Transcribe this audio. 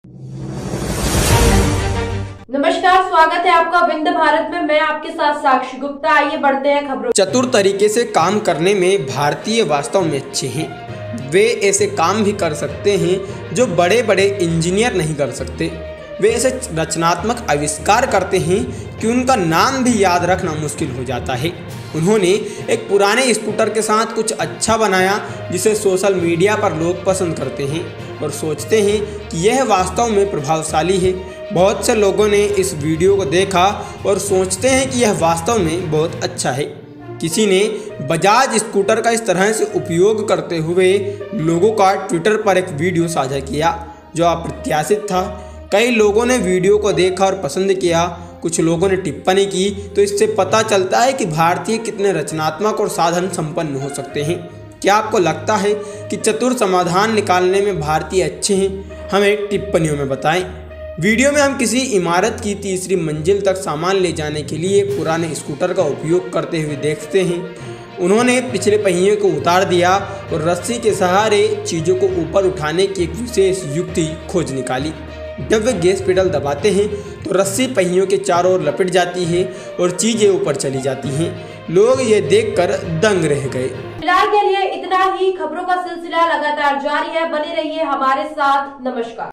नमस्कार, स्वागत है आपका विंध्य भारत में। मैं आपके साथ साक्षी गुप्ता। आइए बढ़ते हैं खबरों। चतुर तरीके से काम करने में भारतीय वास्तव में अच्छे हैं। वे ऐसे काम भी कर सकते हैं जो बड़े बड़े इंजीनियर नहीं कर सकते। वे ऐसे रचनात्मक आविष्कार करते हैं कि उनका नाम भी याद रखना मुश्किल हो जाता है। उन्होंने एक पुराने स्कूटर के साथ कुछ अच्छा बनाया जिसे सोशल मीडिया पर लोग पसंद करते हैं और सोचते हैं कि यह वास्तव में प्रभावशाली है। बहुत से लोगों ने इस वीडियो को देखा और सोचते हैं कि यह वास्तव में बहुत अच्छा है। किसी ने बजाज स्कूटर का इस तरह से उपयोग करते हुए लोगों का ट्विटर पर एक वीडियो साझा किया जो अप्रत्याशित था। कई लोगों ने वीडियो को देखा और पसंद किया, कुछ लोगों ने टिप्पणी की। तो इससे पता चलता है कि भारतीय कितने रचनात्मक और साधन संपन्न हो सकते हैं। क्या आपको लगता है कि चतुर समाधान निकालने में भारतीय अच्छे हैं? हमें टिप्पणियों में बताएं। वीडियो में हम किसी इमारत की तीसरी मंजिल तक सामान ले जाने के लिए पुराने स्कूटर का उपयोग करते हुए देखते हैं। उन्होंने पिछले पहिए को उतार दिया और रस्सी के सहारे चीज़ों को ऊपर उठाने की एक विशेष युक्ति खोज निकाली। जब वे गैस पेडल दबाते हैं तो रस्सी पहियों के चारों ओर लपेट जाती है और चीज़ें ऊपर चली जाती हैं। लोग ये देखकर दंग रह गए। फिलहाल के लिए इतना ही। खबरों का सिलसिला लगातार जारी है, बने रहिए हमारे साथ। नमस्कार।